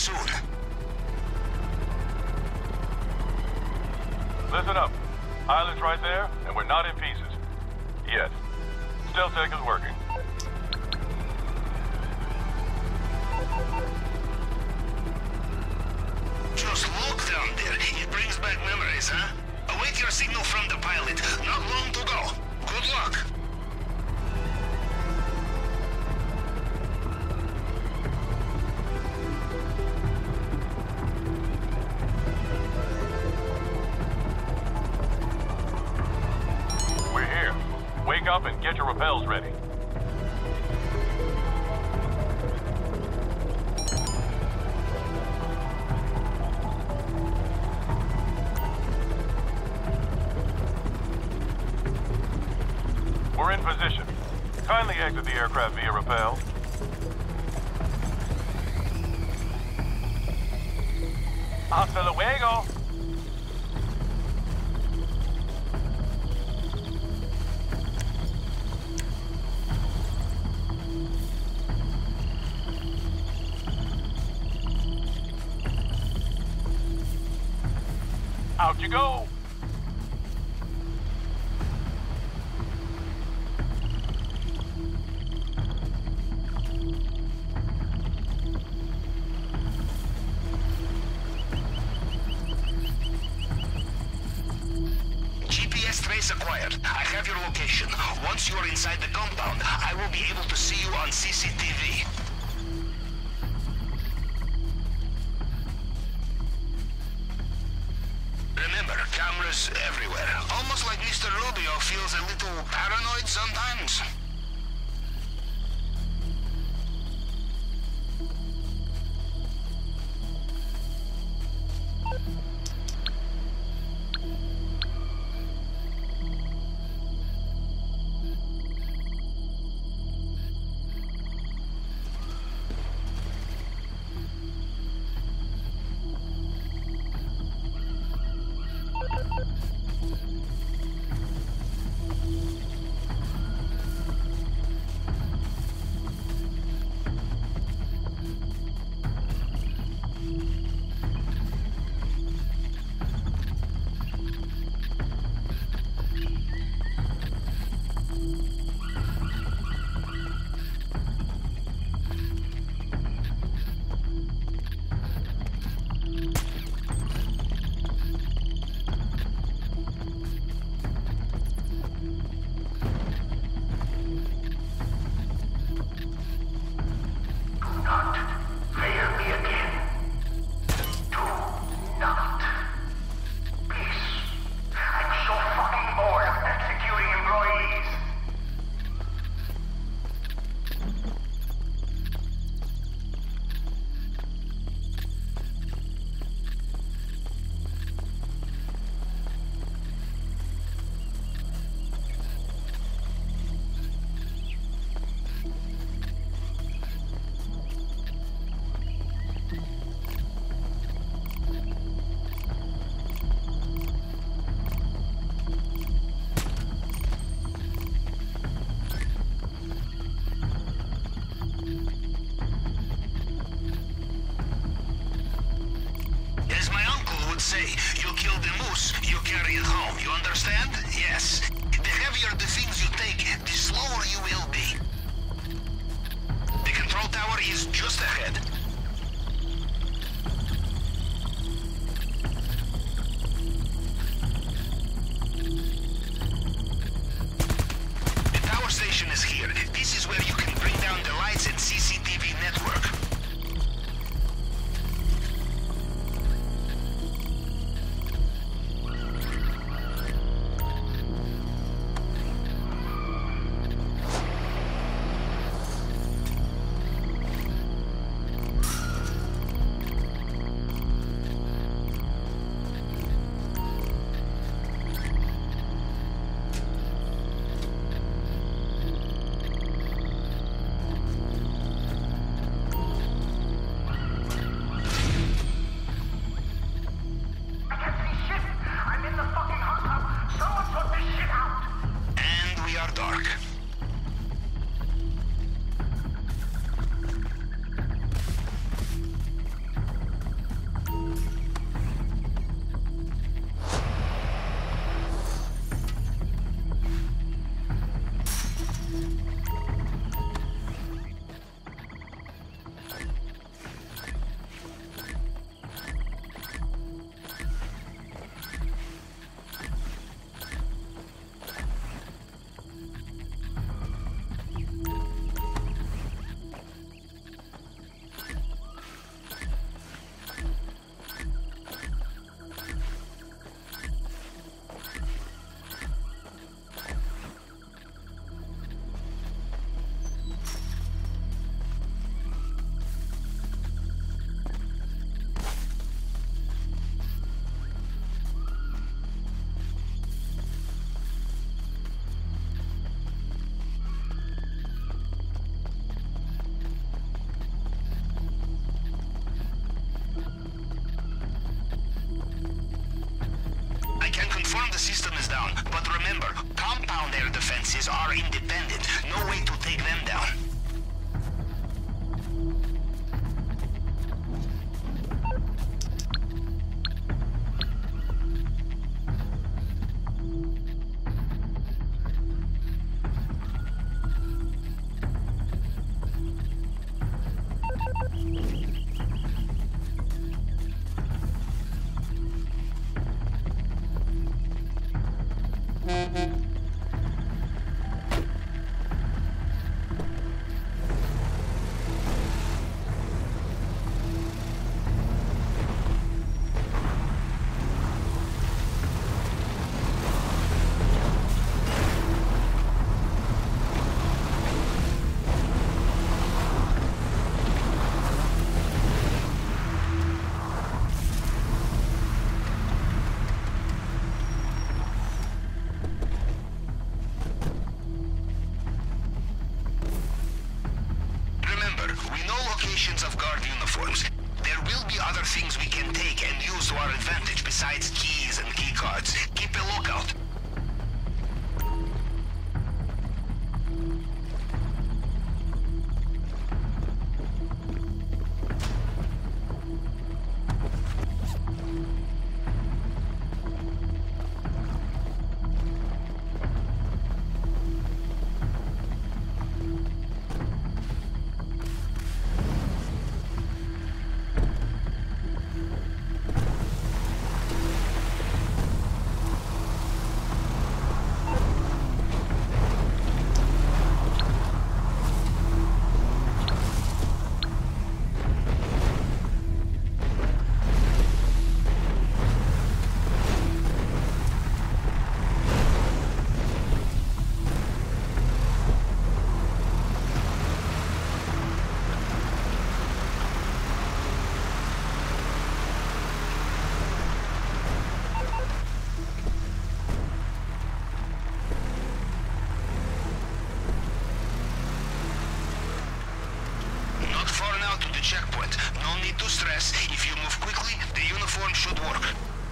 soon. Listen up. Island's right there, and we're not in pieces. Yet. Stealth tech is working. Just look down there. It brings back memories, huh? Await your signal from the pilot. Not long to go. Good luck. We're here. Wake up and get your rappels ready. We're in position. Kindly exit the aircraft via rappel. Hasta luego! Out you go! GPS trace acquired. I have your location. Once you are inside the compound, I will be able to see you on CCTV. Remember, cameras everywhere. Almost like Mr. Rubio feels a little paranoid sometimes. Say, you kill the moose, you carry it home. You understand? Yes. The heavier the things you take, the slower you will be. The control tower is just ahead. The tower station is here. This is where you can bring down the lights and CCTV network. hostages are independent. No way to take them down. Of guard uniforms. There will be other things we can take and use to our advantage besides keys and keycards. Keep a lookout. Checkpoint. No need to stress. If you move quickly, the uniform should work.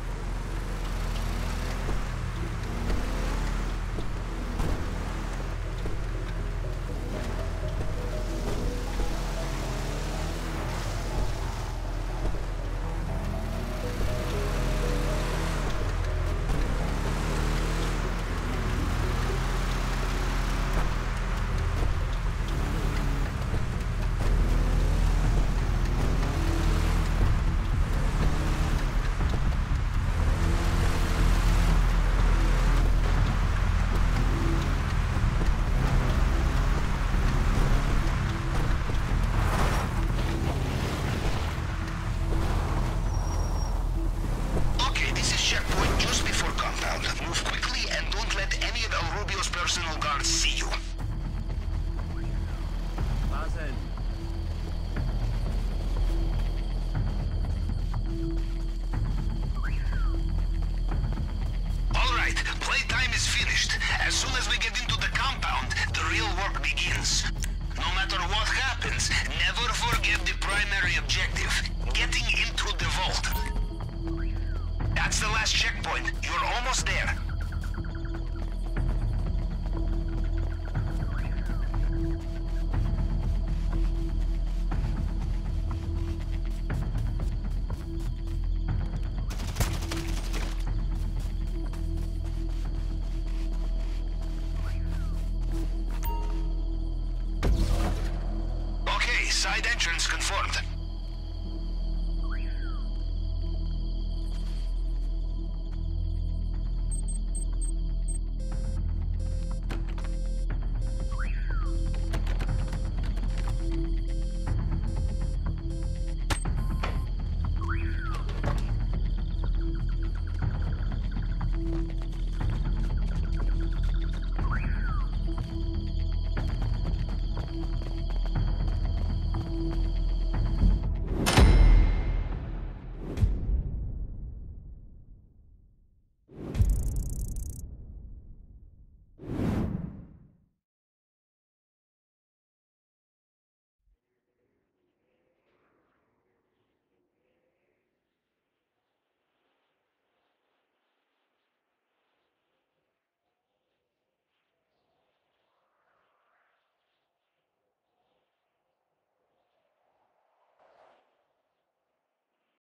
Move quickly and don't let any of El Rubio's personal guards see you. Mazen. All right, playtime is finished. As soon as we get into the compound, the real work begins. No matter what happens, never forget the primary objective, getting into the vault. That's the last checkpoint. You're almost there. Okay, side entrance confirmed.